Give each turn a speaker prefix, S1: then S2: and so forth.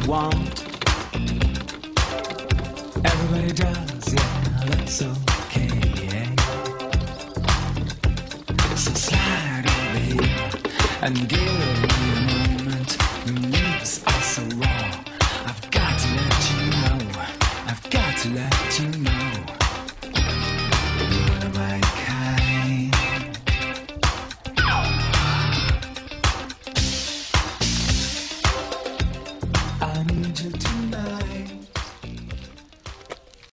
S1: want. Everybody does, yeah, that's okay, yeah. So slide over here and give me a moment. Your moves are so raw. I've got to let you know. I've got to let you know. You're one of my kind. I need you to